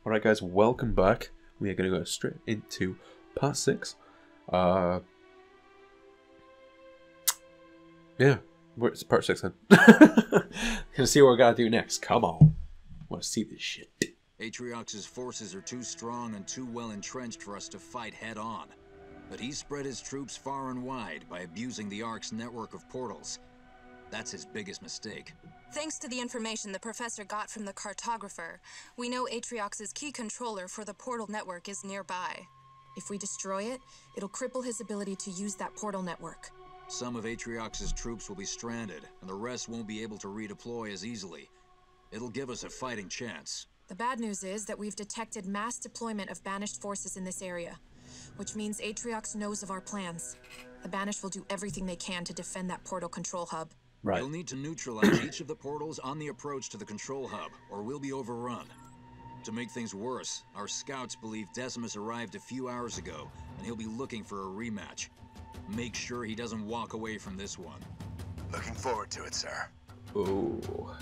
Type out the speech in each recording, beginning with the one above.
Alright guys, welcome back. We are going to go straight into part 6. Yeah, it's part 6 then. Gonna see what we're gonna do next. Come on. Wanna see this shit. Atriox's forces are too strong and too well entrenched for us to fight head-on. But he's spread his troops far and wide by abusing the Ark's network of portals. That's his biggest mistake. Thanks to the information the professor got from the cartographer, we know Atriox's key controller for the portal network is nearby. If we destroy it, it'll cripple his ability to use that portal network. Some of Atriox's troops will be stranded, and the rest won't be able to redeploy as easily. It'll give us a fighting chance. The bad news is that we've detected mass deployment of banished forces in this area, which means Atriox knows of our plans. The Banished will do everything they can to defend that portal control hub. Right. We'll need to neutralize each of the portals on the approach to the control hub, or we'll be overrun. To make things worse, our scouts believe Decimus arrived a few hours ago, and he'll be looking for a rematch. Make sure he doesn't walk away from this one. Looking forward to it, sir. Ooh.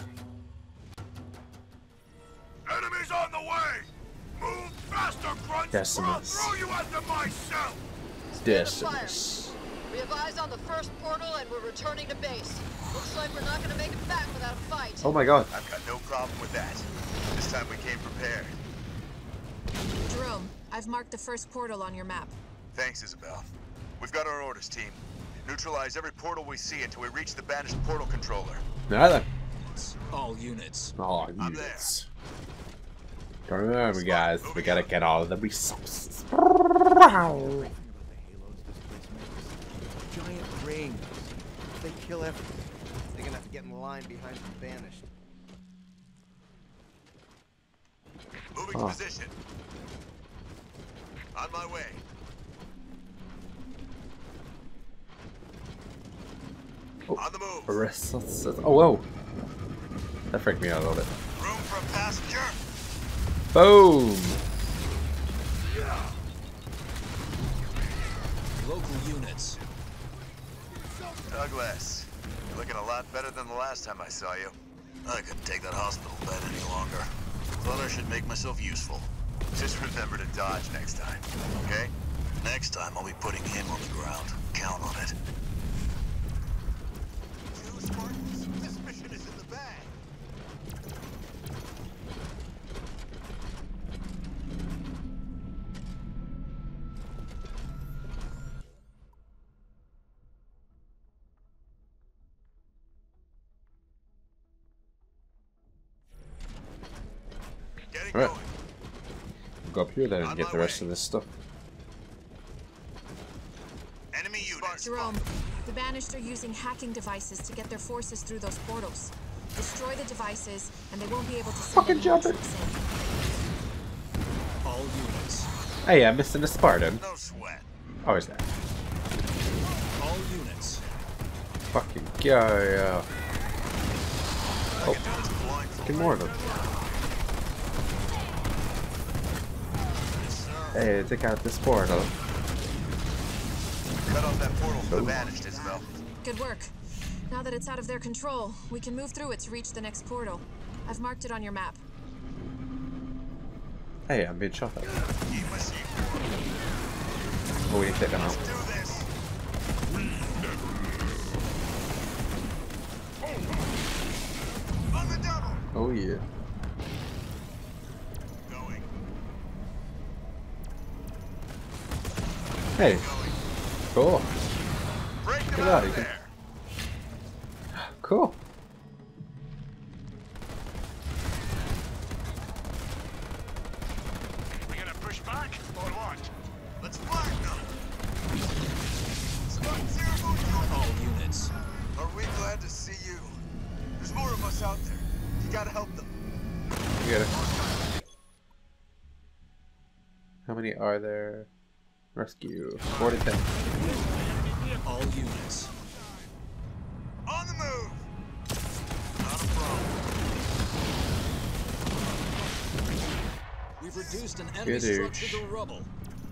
Enemies on the way! Move faster, Grunts! Decimus. Or I'll throw you into myself! Decimus. We have eyes on the first portal and we're returning to base. Looks like we're not gonna make it back without a fight. Oh my god. I've got no problem with that. This time we came prepared. Jerome, I've marked the first portal on your map. Thanks, Isabel. We've got our orders, team. Neutralize every portal we see until we reach the Banished portal controller. Now then. All units. Oh, I'm units. Don't remember, guys. We gotta get all of the resources. Giant rings. They kill everything. They're gonna have to get in line behind the Banished. Moving to position. On my way. Oh. On the move. Oh, whoa. That freaked me out a little bit. Room for a passenger. Boom. Local units. Douglas, you're looking a lot better than the last time I saw you. I couldn't take that hospital bed any longer. Thought I should make myself useful. Just remember to dodge next time, okay? Next time I'll be putting him on the ground. Count on it. Two Spartans, this mission is in the bag. Getting Right. going. We'll go up here then and On get my the rest way. of this stuff. Enemy units. Jerome, the Banished are using hacking devices to get their forces through those portals. Destroy the devices, and they won't be able to send Fucking any more jump it. troops in. All units. Hey, I'm missing a Spartan. No sweat. Oh, is that? All units. Fucking go. Oh, fucking more of them. Hey, take out this portal. Cut off that portal for the Banished, Isabel. Good work. Now that it's out of their control, we can move through it to reach the next portal. I've marked it on your map. Hey, I'm being shot at. Eat my seat. Oh, we need to take them out. Do this. On the double. Oh, yeah. Going. Hey, cool. Break them Get out out, of you can- there. Cool. We gonna push back or what? Let's flag them. Spartan Zero, All units. are we glad to see you? There's more of us out there. You gotta help them. You got it. How many are there? Rescue. 4 to 10. All units. On the move. Not a problem. We've reduced an enemy Good structure age. to rubble.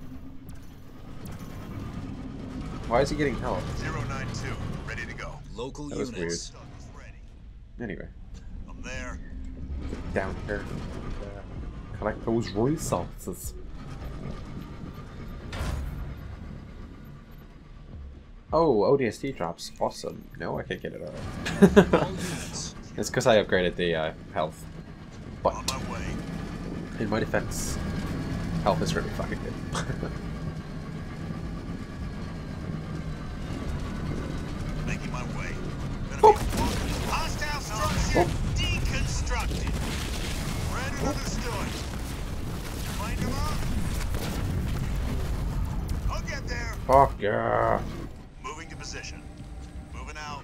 Why is he getting help? 092, ready to go. Local That was units. Douglas ready. Anyway. I'm there. Down here. Kind Collect those resources. Oh, ODST drops. Awesome. No, I can't get it alright. It's because I upgraded the health. But On my way. in my defense, health is really fucking good. Making my way. Oh. Hostile structure deconstructed. Ready to destroy. Find him up. I'll get there. Fuck yeah. Moving to position. Moving out.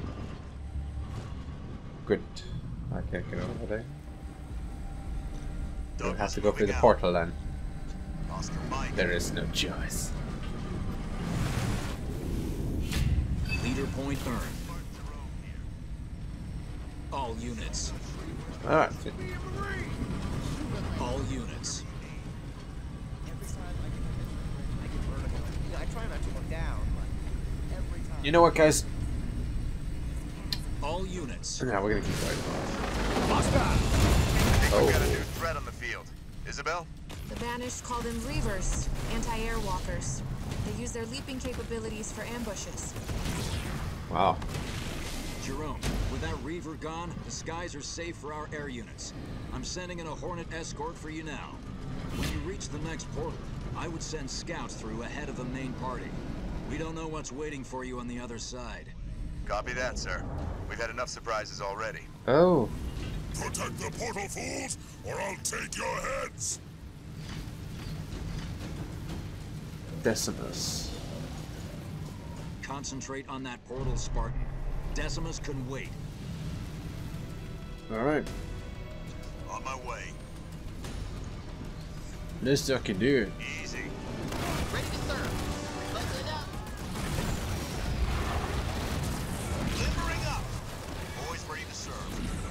Good. I can't get over there. We'll Douglas have to go through the moving out. portal then. Oscar Mike. There is no choice. Leader point earned. All units. Alright. All units. Every time I get vertigo. You know, I try not to look down, but every time. You know what, guys? All units. Yeah, we're gonna keep going. I think we've got a Oh. new threat on the field. Isabel? The Banished call them Reavers, anti-air walkers. They use their leaping capabilities for ambushes. Wow. Jerome, with that Reaver gone, the skies are safe for our air units. I'm sending in a Hornet escort for you now. When you reach the next portal, I would send scouts through ahead of the main party. We don't know what's waiting for you on the other side. Copy that, sir. We've had enough surprises already. Oh. Protect the portal, fools, or I'll take your heads! Decimus. Concentrate on that portal, Spartan. Decimus can wait. Alright. On my way. Let's see what I can do. Easy. Ready to serve. Buckle it up. Limbering up. Always ready to serve.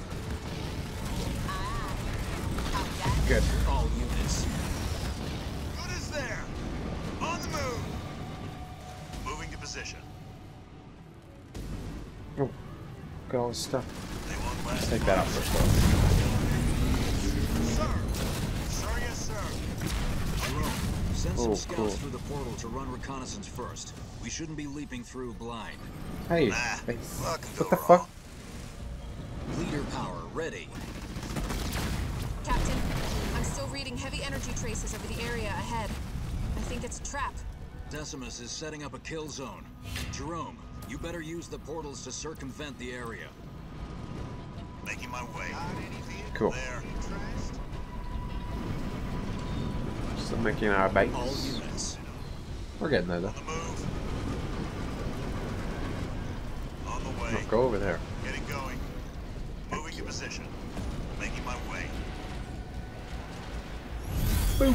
Good. All units. Good as there. On the move. Moving to position. Oh. Got all this stuff. They won't last. Let's take that out first though. Sir. Sir, yes, sir. Jerome, send some Oh, scouts cool. through the portal to run reconnaissance first. We shouldn't be leaping through blind. Hey. Nah, Hey. what can What go the wrong? fuck? Leader power ready. Captain, I'm still reading heavy energy traces over the area ahead. I think it's a trap. Decimus is setting up a kill zone. Jerome, you better use the portals to circumvent the area. Making my way. Cool. There. Still making our base. All units. We're getting there though. On the move. On the way. No, go over there. Getting going. Moving to position. Making my way. Boop.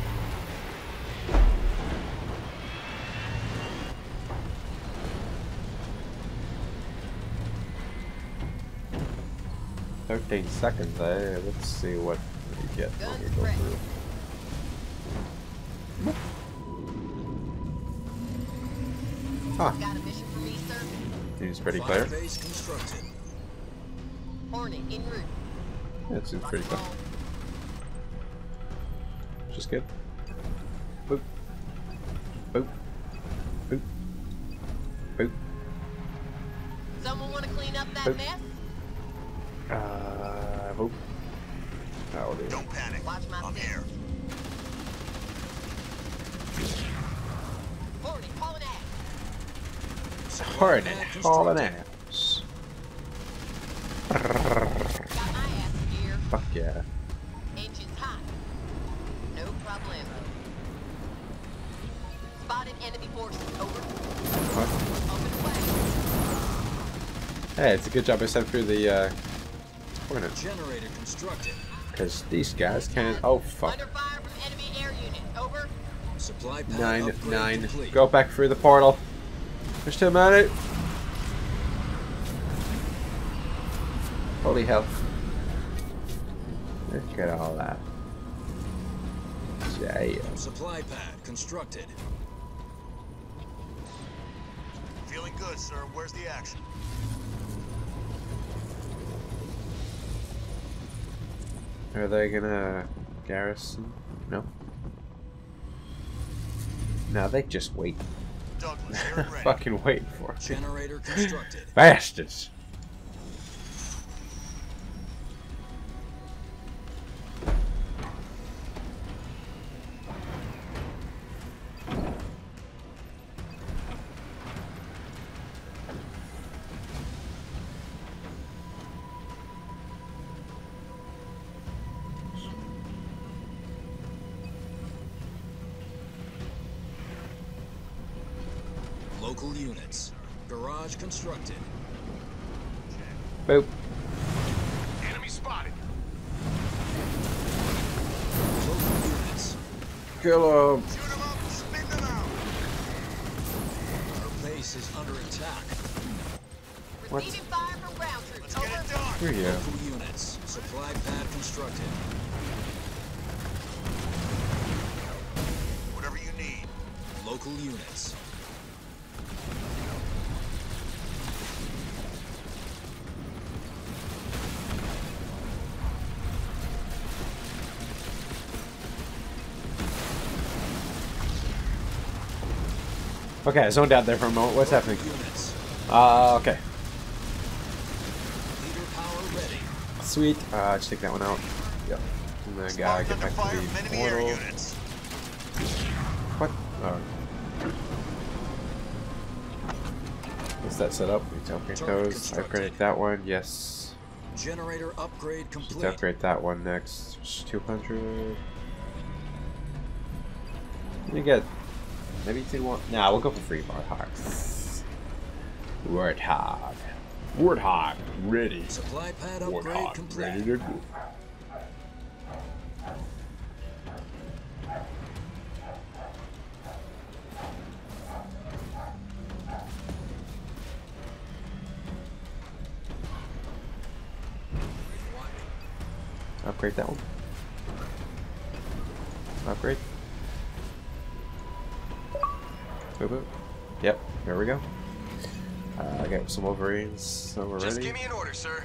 $13 eh? Let's see what we get when we go through. Huh. Got a mission for me, sir? Seems pretty Fire clear. base constructed. Hornet en route. Yeah, it seems pretty clear. Just good. Boop. Boop. Boop. Boop. Someone want to clean up that Boop. mess? Boop. That'll do. Don't panic. Watch my I'm step. here. Hornet, calling ass. Hard hauling ass. Got my ass in gear. Fuck yeah. Engines hot. No problemo. Spotted enemy forces. Over. What? Up and away. Hey, it's a good job I sent through the Hornet. Generator constructed. Because these guys can't. Oh, fuck. Under fire from enemy air unit. Over. Supply pad 9, upgrade 9. complete. Go back through the portal. There's too many. Holy hell. Look at all that. Yeah. Supply pad constructed. Feeling good, sir. Where's the action? Are they gonna Garrison? No. No, they just wait. Douglas, here and ready. Fucking wait for it. Generator constructed. Bastards! Local units. Garage constructed. Boop. Enemy spotted. Local units. Kill him! Shoot them up, spin them out. Our base is under attack. What? Receiving fire from ground troops. Let's get it done. Here you go. Local units. Supply pad constructed. Whatever you need. Local units. Okay, I zoned out there for a moment. What's happening? Units. Okay. Leader power ready. Sweet. Just take that one out. Yep. And then Spark get under back fire to from the enemy air portal. units. What? Oh. What's that set up? We need to upgrade Turret those. constructed. Upgrade that one. Yes. Generator upgrade Need complete. to upgrade that one next. Just 200. Let me get. Maybe 2-1. Nah, we'll go for free Warthog. Warthog. Warthog. Ready. Supply pad upgrade Warthog. complete. Ready to go. Upgrade that one. Upgrade. Boop boop. Yep, there we go. I got some Wolverines, so we're Just ready. give me an order, sir.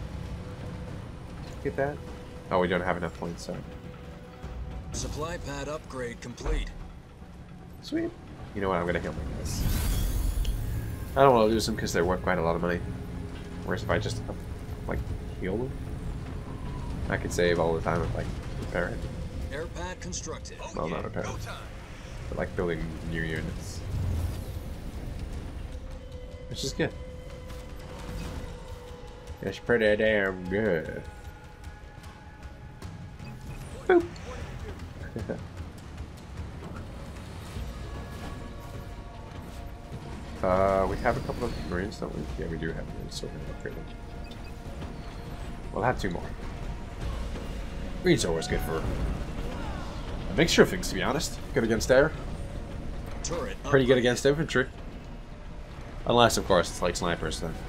Get that? Oh, we don't have enough points, so. Supply pad upgrade complete. Sweet. You know what? I'm gonna heal my guys. I don't want to lose them because they're worth quite a lot of money. Whereas if I just, like, heal them, I could save all the time of, like, repairing. Air pad constructed. Well, not repairing, Go time. but like building new units. Which is good. It's pretty damn good. Boop. We have a couple of Marines, don't we? Yeah, we do have Marines, so we're gonna upgrade them. We'll have 2 more. Marines are always good for a mixture of things, to be honest. Good against air. Turret Pretty good upgrade. against infantry. Unless, of course, it's like snipers, then.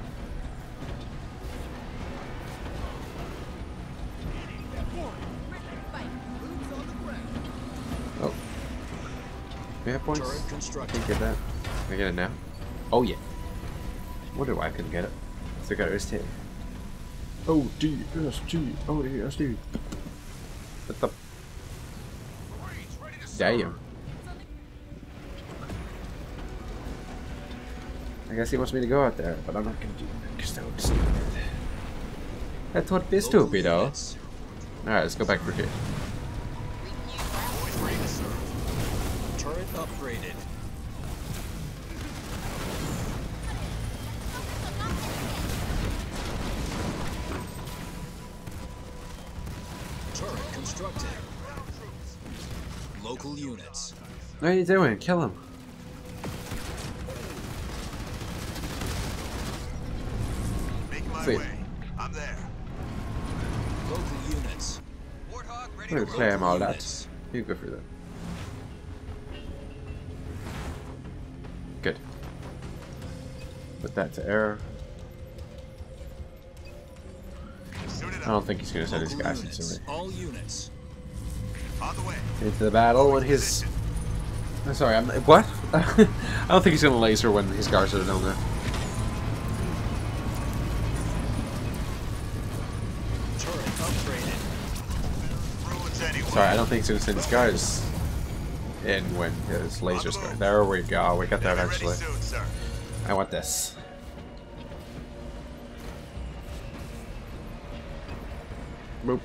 Oh. We have points? Turret I constructed. can't get that. Can I get it now? Oh, yeah. Wonder why I couldn't get it. Still got OST. ODST. ODST. What the? Damn. I guess he wants me to go out there, but I'm not gonna do that because that would be stupid. That's what is Local stupid, though. units. Alright, let's go back for here. Turret upgraded. Turret constructed. Local units. What are you doing? Kill him. Make my Sweet. way. I'm there. Local units. Warthog ready I'm to gonna roll. play him all that. units. You go for that. Good. Put that to air. Suit it I up. don't think he's gonna send his Local guys units. into, All units. On the way. into the battle when his. Position. I'm sorry. I'm what? I don't think he's gonna laser when his guards are down there. Turret upgraded. Ruins Sorry, I don't think it's gonna send his guys in when his lasers go. There we go. We got there eventually. Soon, sir. I want this. Boop.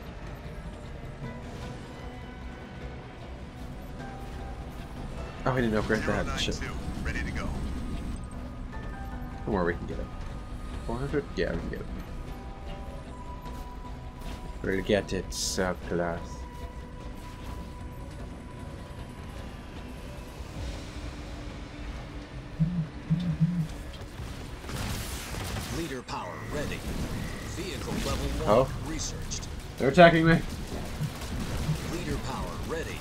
Oh, we didn't upgrade that. Shit. 092, ready to go. Don't worry, we can get it. 400? Yeah, we can get it. We're gonna get it, class. Leader power ready. Vehicle level 1 Oh. researched. They're attacking me. Leader power ready.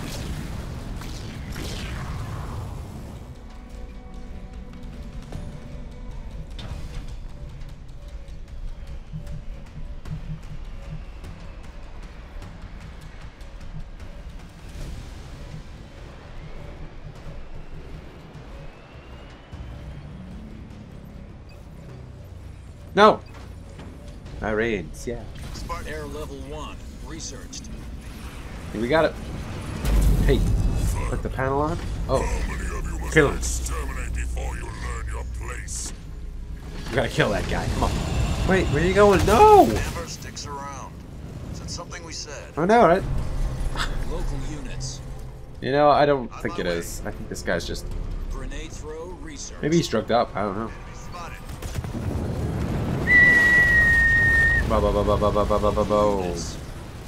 No! My raids, yeah. Air level 1 researched. Hey, we got it. Hey, put the panel on. Oh, How many of you must kill him. exterminate before you learn your place? We gotta kill that guy. Come on. Wait, where are you going? No! Never sticks around. Is that something we said? I know, right? Local units. You know, I don't think it is. I think this guy's just... Grenade throw research. Maybe he's drugged up. I don't know. Enemy spotted. Bo bo bo bo bo bo bo bo bo bo. Units.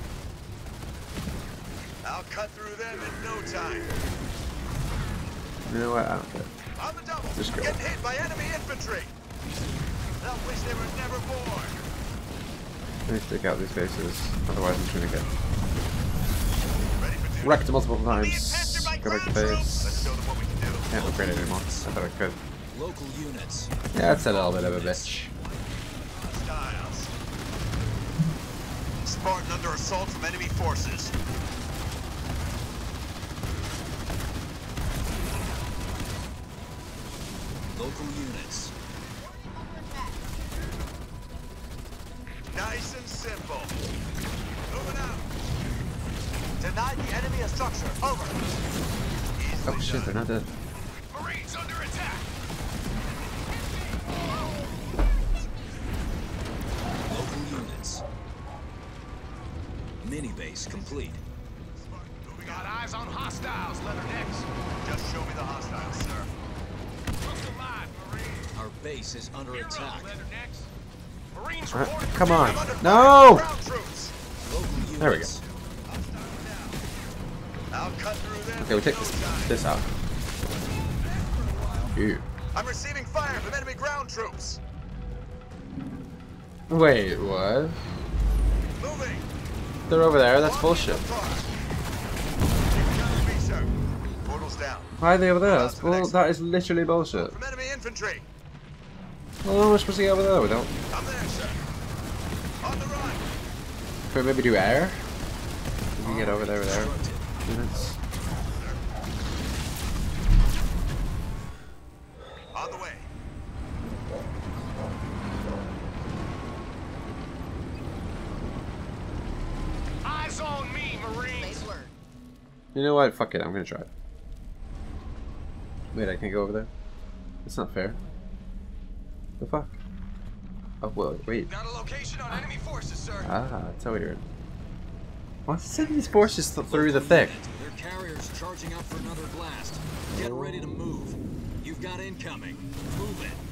I'll cut through them in no time. You know what? I don't care. On the double. Just go. Getting hit by enemy infantry. They'll wish they were never born. Let me take out these faces. Otherwise, I'm gonna get Ready for duty. wrecked multiple Being times. pestered by Go back to ground troops. Let's base. show them what we can do. Can't upgrade it anymore. I thought I could. Local units. Yeah, that's a little bit of a bitch. Styles. Spartan under assault from enemy forces. Local units. Nice and simple. Moving out. Deny the enemy a structure. Over. Oh shit, they're not dead. Marines under attack. Local units. Mini base complete. We got eyes on hostiles, Leathernecks. Just show me the hostiles, sir. Look alive, Marines. Our base is under attack. Leathernecks. Marines Come on. No! ground troops. Local units. There we go. I'll cut through them. Okay, we take in no time. this out. Ew. I'm receiving fire from enemy ground troops. Wait, what? Moving. They're over there. That's bullshit. Portals down. Why are they over there? That's that is literally bullshit. From enemy infantry. Well, how am I supposed to get over there? We don't. I'm there, sir. On the run. Could we maybe do air? We can get over there with air. Constructed. Units. On the way. Eyes on me, Marines. You know what? Fuck it. I'm gonna try it. Wait, I can't go over there? That's not fair. The fuck? Oh, well, wait. Got a location on enemy forces, sir. Ah, that's how weird. What's sending these forces through the thick? Their carriers charging up for another blast. Get ready to move. You've got incoming. Move it.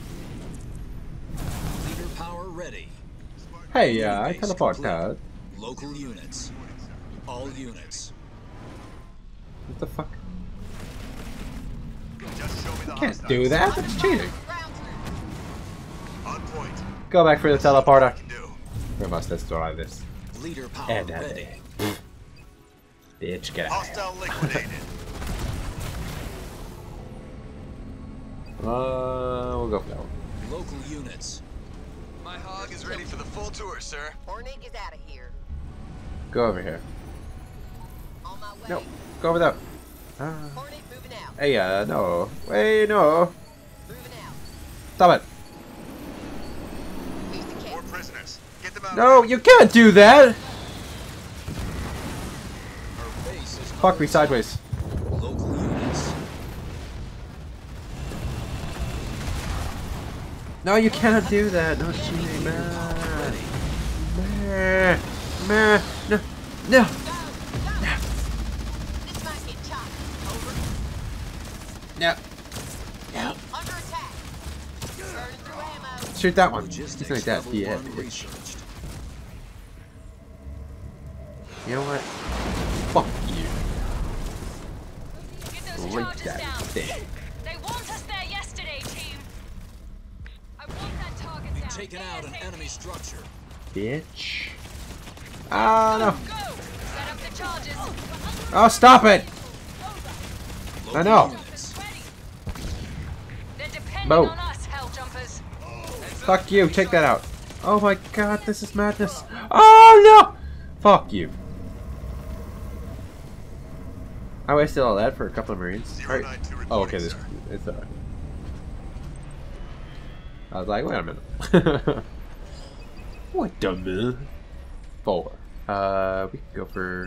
Leader power ready. Hey, I teleport out. Local units. All units. What the fuck? Just show me the Can't do that. That's cheating. On point. Go back for the teleporter. Can do. We must destroy this. Leader power And ready. Bitch, get out. Hostile liquidated. We'll go for that one. Local units. My hog is ready for the full tour, sir. Hornet is out of here. Go over here. On my way. No, go over there. Ah. Hornet moving out. Hey, no. Wait, no. Moving out. Stop it. He's the More cat. prisoners. Get them out. No, you can't do that. Our Fuck me sideways. Local units. No, you cannot do that. No cheating, man. Man. No. No. This might get choppy. Over. No. Under attack. Burning through ammo. Shoot that one. Logistics Something like that. level Yeah, 1 bitch. researched. You know what? Fuck you. Get those Break charges that down. thing. They want us there yesterday, team. I want that target We've down. taken out an ASAP. enemy structure. Bitch. Ah, no. Go! Set up the charges. Oh, stop it. Local I know. units. They're depending Bo. on us, hell jumpers. Fuck you. Take that out. Oh my god, this is madness. Oh, no. Fuck you. I wasted all that for a couple of Marines. Right. 092 Oh, okay. reporting, This sir. it's alright. I was like, wait a minute. What the minute? 4. We can go for.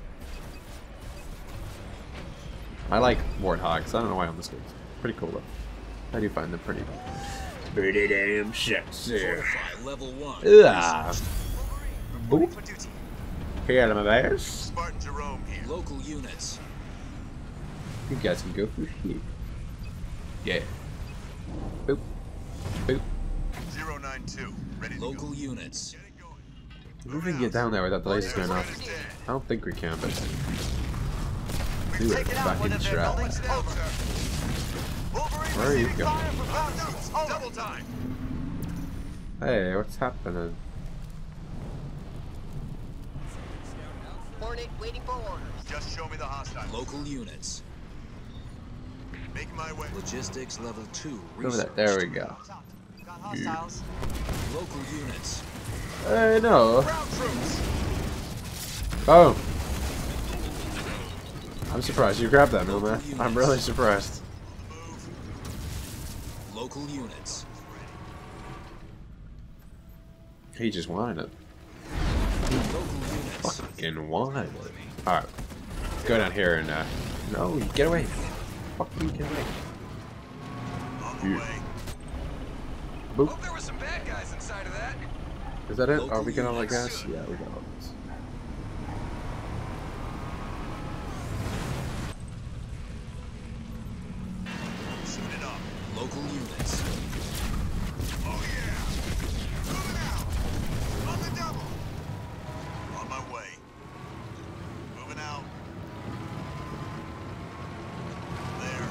I like warthogs. I don't know why on this game. Pretty cool though. I do find them pretty damn sexy. Fortify level 1. Ah. researched. Boop. For duty. Here, my bears. Spartan Jerome here. Local units. You guys can go for here. Yeah. Boop. Boop. 092. Ready to Local go. units. Get it going. If we can get down there without the lasers going off. I don't think we can, but do it fucking try. Where are you going? Double time. Hey, what's happening? Hornet waiting for orders. Just show me the hostile. Local units. Make my way. Logistics level 2 Over researched. there. There we go. Got hostiles. Local units. Hey, no. Ground troops. Boom. I'm surprised you grabbed that, man. I'm really surprised. Local units. He just wanted it. Local units. Fucking wanted it. Alright. Let's go down here and, no, get away. Fuck you, get away. On the Yeah. way. Boop. Hope there was some bad guys inside of that. Is that it? Local Are we getting all that units. gas? Yeah, we got all this. Suit it up. Local units. Oh yeah. Moving out. On the double. On my way. Moving out. There.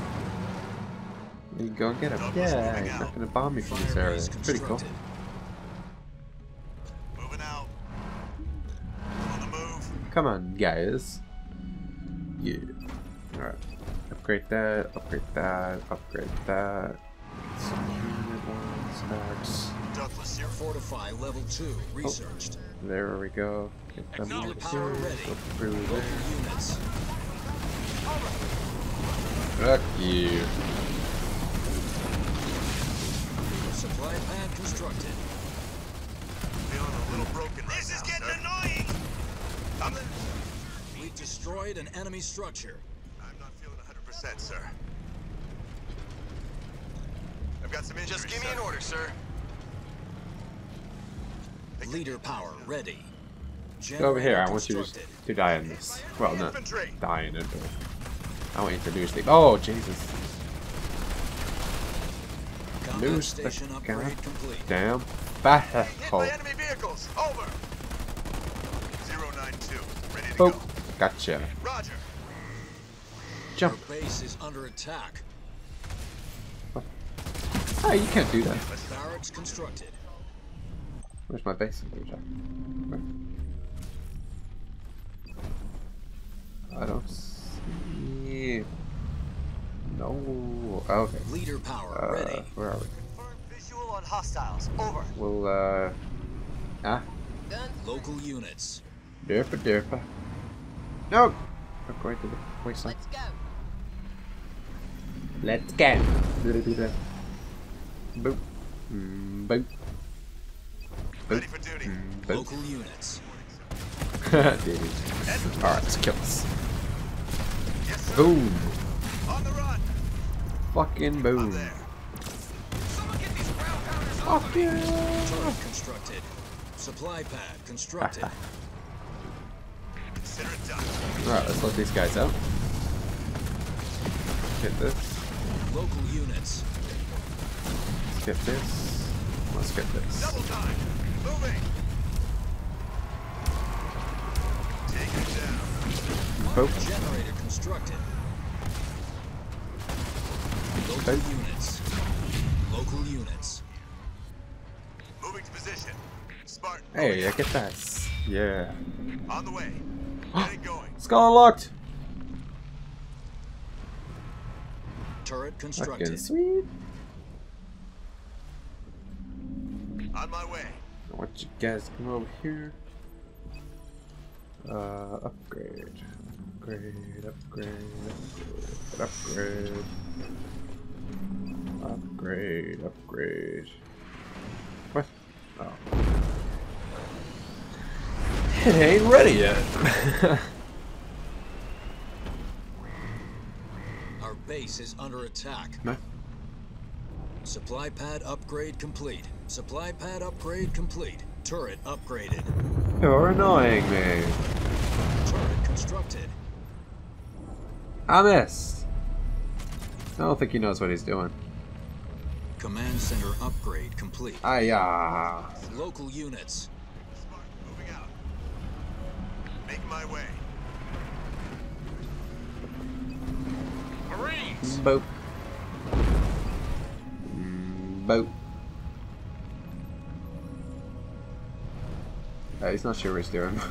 You go and get him. Douglas Yeah, moving he's out. not gonna bomb me from this Fire area. base It's pretty cool. constructed. Moving out. On the move. Come on, guys. Yeah. Alright. Upgrade that, upgrade that, upgrade that. Some unit ones, max. Douglas here. Fortify level 2 researched. There we go. Get them Leader up power here. ready. Go through Local there. units. Fuck you. Supply pad constructed. Feeling a little broken right This is getting annoying. We've destroyed an enemy structure. I'm not feeling 100%, sir. I've got some injuries. Just give me an order, sir. Leader power ready. Go over here. I Generator want you constructed. to die in this. Well, not Infantry. die in it, but I want you to lose the. Oh, Jesus. Combat Lose the station gun. upgrade complete. Damn. Hit Battle. by enemy vehicles. Over. 092. Ready to Oh, go. gotcha. Roger. Jump. Our base is under attack. Oh, you can't do that. Barracks constructed. Where's my base? Where? I don't see. No. Okay. Leader power ready. Where are we? Visual on hostiles. Over. We'll, ah. Guns Local units. Derpa derpa. No! I'm going to the wasteland. Let's go. Let's go. Boop. Boop. Ready for duty. Boop. Local units. Dude. Alright, let's kill this. Boom. On the run. Fucking boom. There. Fuck yeah. Turret constructed. Supply pad constructed. Consider it done. Alright, let's let these guys out. Get this. Local units. Let's get this. Let's get this. Double time. Moving. Take it down. Boop. Generator constructed. Local Okay. units. Local units. Moving to position. Spartan. Hey, I get that. Yeah. On the way. Get it going. Skull unlocked. Turret Fucking constructed. sweet. On my way. I want you guys to come over here. Upgrade. Upgrade, upgrade, upgrade. Upgrade, upgrade. What? Oh. It ain't ready yet. Our base is under attack. No. Supply pad upgrade complete. Supply pad upgrade complete. Turret upgraded. You're annoying me. Turret constructed. I missed. I don't think he knows what he's doing. Command center upgrade complete. Ayah. Local units. Spartan moving out. Make my way. Marines! Boop. Boop. He's not sure what he's doing.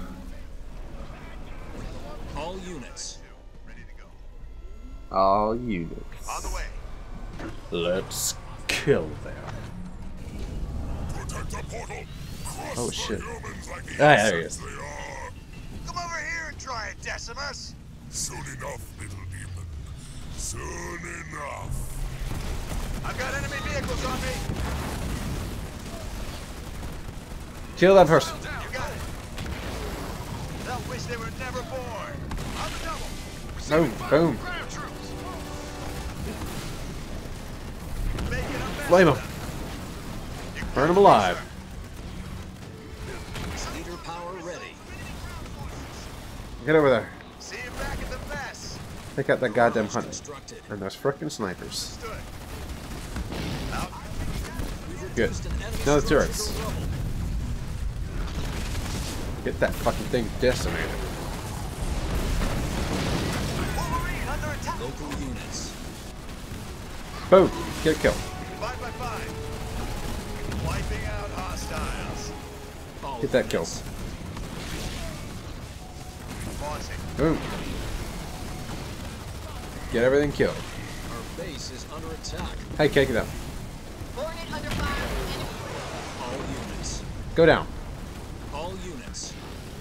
All units. Ready to go. All units. On the way. Let's kill them. Protect the portal. Crush Oh the shit. humans like the Ah, there he insects is. they are. Come over here and try it, Decimus. Soon enough, little demon. Soon enough. I've got enemy vehicles on me. Kill that person. You got it. They'll wish they were never born. On the double. Boom, boom. Ground troops! Making a mess Flame of him. them. You Burn got him me, alive. sir. Leader power ready. Get over there. See you back at the mess. Take out that goddamn hunter. Constructed. And there's frickin' snipers. Stood. Out. We've Good. reduced an enemy Now the structure turrets. to rubble. Get that fucking thing decimated. Wolverine under attack. Local units. Boom. Get a kill. 5 by 5. Wiping out hostiles. All Get that kill. units. Launching. Boom. Get everything killed. Our base is under attack. Hey, take it down. Hornet under fire. Enemy. All units. Go down. All units.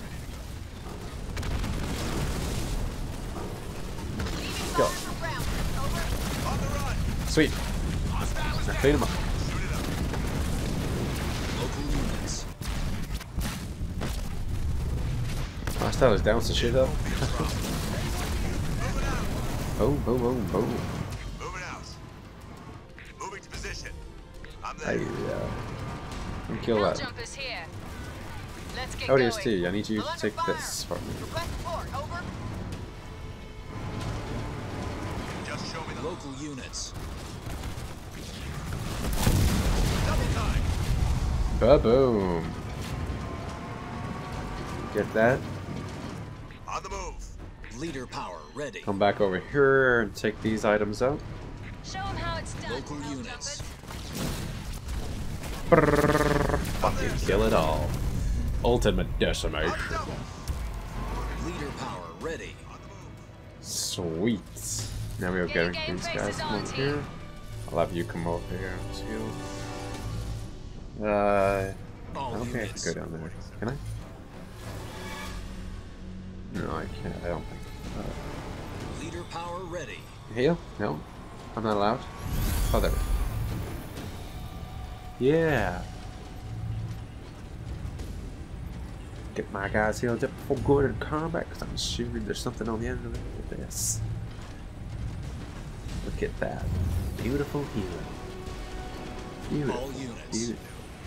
Go. Round. Over. On the run. Sweet. Now clean him up. Shoot it up. Local units. Hostile is down some shit up. Moving out. Boom, boom, boom, boom. Moving out. Moving to position. I'm Hey, there. and kill that. Jumpers here. Let's get ODST, going. I need you to We're under take fire. this for me. Request support. Over. Just show me the Local units. double time. Ba-boom. Get that. On the move. Leader power ready. Come back over here and take these items out. Show them how it's done. Local Hell units. jumpers. Fucking kill it all. Ultimate decimation. On the double. Leader power ready. Sweet. Now we'll Get get your game these guys faces come on, over team. here. I'll have you come over here too. I All don't think I units. can go down there. Can I? No, I can't. I don't think. Leader power ready. Heal? No, I'm not allowed. Oh, there. Yeah. Get my guys healed up before going into combat, because I'm sure there's something on the end of it with this. Look at that. Beautiful hero. Beautiful. All units. Beautiful.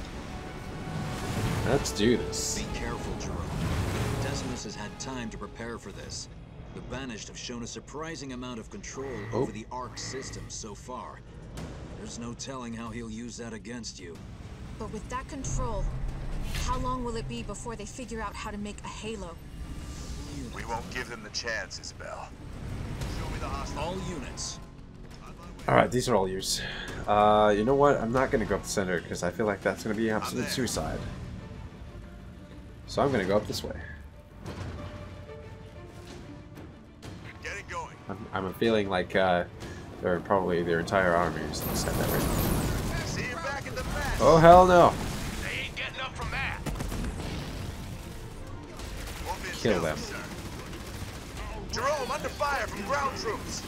Let's do this. Be careful, Jerome. Decimus has had time to prepare for this. The Banished have shown a surprising amount of control over the Arc system so far. There's no telling how he'll use that against you. But with that control, how long will it be before they figure out how to make a halo? We won't give them the chance, Isabel. Show me the hostile. All units. Alright, these are all yours. You know what? I'm not going to go up the center because I feel like that's going to be absolute suicide. So I'm going to go up this way. Get it going. I'm feeling like they're probably their entire army is going to stand that right. See you back at the mess. Oh, hell no. They ain't getting up from that. Won't be a Kill challenge, them. sir. Jerome, under fire from ground troops.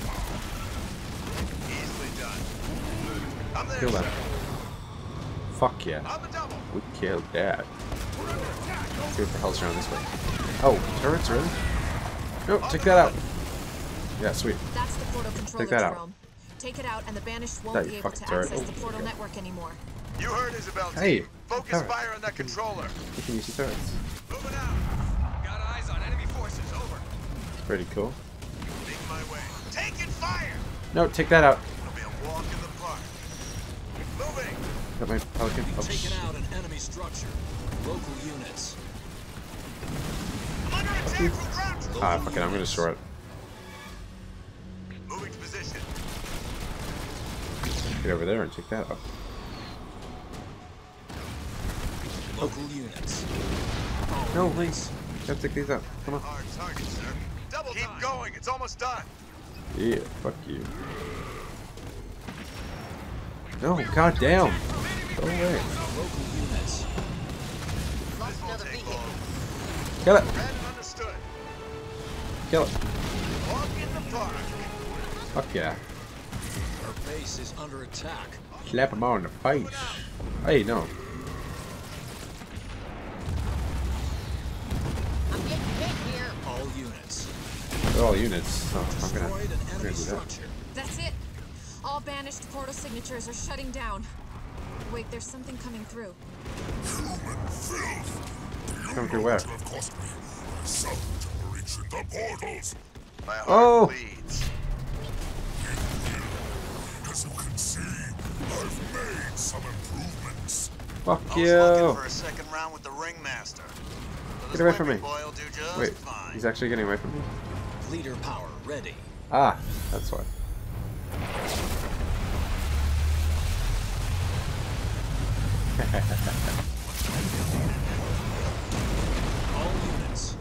Easily done. I'm there, Kill them. sir. Fuck yeah. On the double. We killed that. Let's see what the hell's around this way. Oh, turrets, really? No, take that out. Yeah, sweet. That's the portal controller, Take that out. Jerome. Take it out and the Banished That won't you be able fucking to turret. access Oh, the portal okay. network anymore. You heard Isabel. Hey, Team. Focus turret. fire on that controller. You can use the turrets. Moving out. Got eyes on enemy forces. Over. It's pretty cool. Make my way. Taking fire. No, take that out. It'll be a walk in the park. Moving. Got my pelican. Oh, Taking shit. out an enemy structure. Local units. I'm under attack from ground troops. Ah, fuck it, I'm gonna destroy it. Moving to position. Get over there and take that out. Local units. No, please. Gotta take these out. Come on. Hard target, sir. Double Keep going. It's almost done. Yeah, fuck you. No, god damn. Go away. Local units. Lost another vehicle. Kill it. Read and understood. Kill it. Walk in the park. Fuck yeah. Our base is under attack. Slap him on the face. Hey, no. I'm getting hit here. All units. They're all units, so I'm Destroyed gonna an do enemy that. structure. That's it. All Banished portal signatures are shutting down. Wait, there's something coming through. Human filth. Come through where? Have cost me some to reach in the portals. My heart Oh. bleeds. As you can see, I've made some improvements. Fuck I was looking you. for a second round with the ringmaster. So Get this away from Wimpy me. boy will do just Wait, fine. he's actually getting away from me? Leader power ready. Ah, that's why. All units.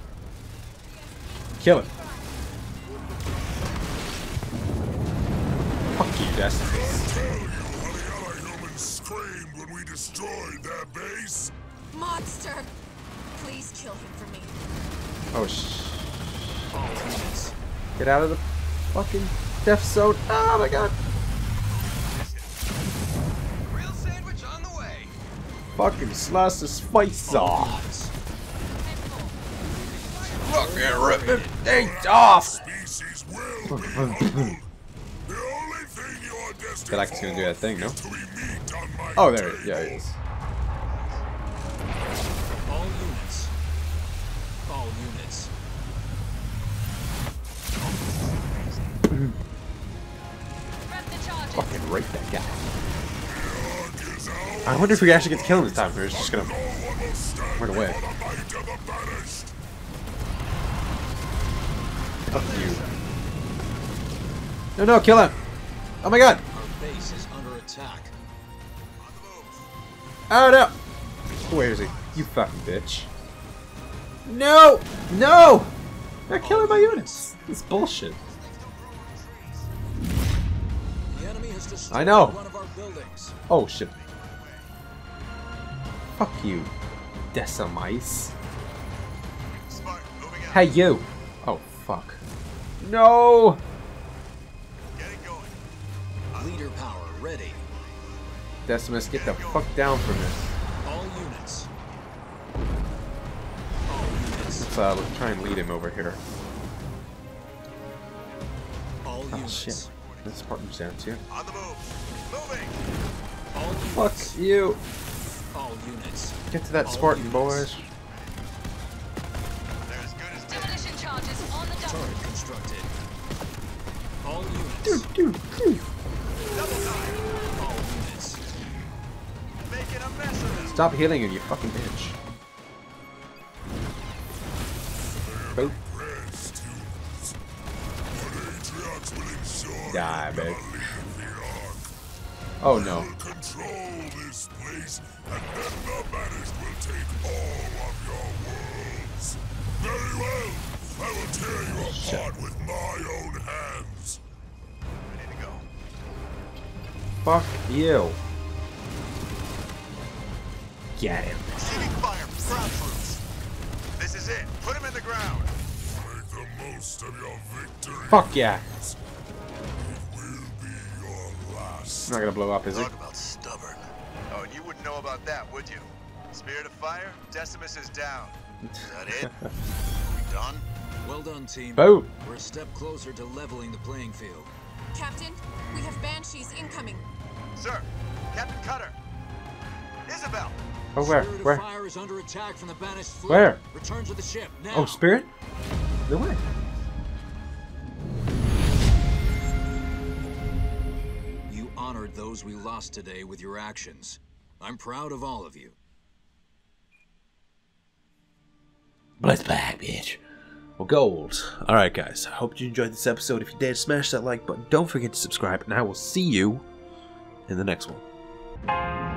Kill it. Fuck you, Destiny. Tell you how the other humans screamed when we destroyed their base. Monster! Please kill him for me. Oh, shh. All units. Get out of the fucking death zone. Oh my god. Grill sandwich on the way. Fucking slice the spice off. Units. Fucking rip it things off. Species will be humbled. The only thing you're destined Feel like it's gonna do that thing, no? is to be meat on my Oh, there. table. Yeah, it is. All units. All units. Prep the charges. Fucking rape that guy. I wonder if we actually get to kill him this time, or he's just gonna run away. Fuck you. No, no, kill him! Oh my god! Our base is under attack. Oh no! Where is he? You fucking bitch. No! No! They're killing my units! This is bullshit. The enemy has destroyed I know. one of our buildings. Oh shit. Fuck you, Decimice. Smart, moving out. Hey you! Oh fuck. No! Get it going. Leader power ready. Decimus, get the fuck down from this. All units. All units. Let's try and lead him over here. All Oh units. shit. This part moves down too. On the move. Moving. All Fuck units. you. All units. Get to that All Spartan, units. boys. They're as good as dead. Demolition charges on the double. Turret constructed. All units. Dude. Double time. All units. Making a mess of them. Stop healing you fucking bitch. Boop. Die, babe. Oh no. Control this place, and then the Banished will take all of your worlds. Very well. I will tear you apart with my own hands. Ready to go. Fuck you. Get him. Receiving fire from ground troops. This is it. Put him in the ground. Make the most of your victory. Fuck yeah. It will be your last. It's not gonna blow up, is it? Talk about stubborn. Oh, and you wouldn't know about that, would you? Spirit of Fire, Decimus is down. Is that it? Are we done? Well done, team. Boom. We're a step closer to leveling the playing field. Captain, we have Banshees incoming. Sir, Captain Cutter. Isabel. Oh, where? Spirit of Where? Fire is under attack from the Banished fleet. Where? Return to the ship now. Oh, Spirit? No way. You honored those we lost today with your actions. I'm proud of all of you. Bless back, bitch. Well, gold. Alright, guys. I hope you enjoyed this episode. If you did, smash that like button. Don't forget to subscribe, and I will see you in the next one.